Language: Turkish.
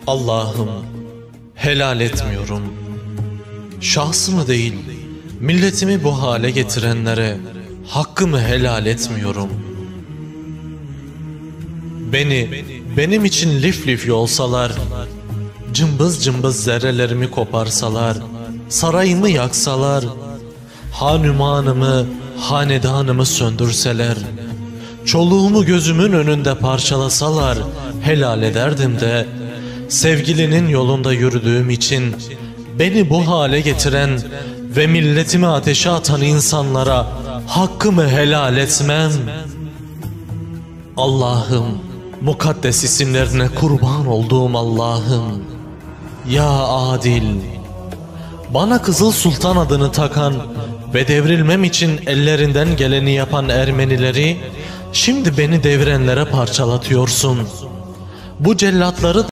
Allah'ım, helal etmiyorum. Şahsımı değil, milletimi bu hale getirenlere hakkımı helal etmiyorum. Benim için lif lif yolsalar, cımbız cımbız zerrelerimi koparsalar, sarayımı yaksalar, hanümanımı, hanedanımı söndürseler, çoluğumu gözümün önünde parçalasalar helal ederdim de, sevgilinin yolunda yürüdüğüm için beni bu hale getiren ve milletimi ateşe atan insanlara hakkımı helal etmem. Allah'ım, mukaddes isimlerine kurban olduğum Allah'ım, ya adil, bana Kızıl Sultan adını takan ve devrilmem için ellerinden geleni yapan Ermenileri şimdi beni devirenlere parçalatıyorsun. Bu cellatları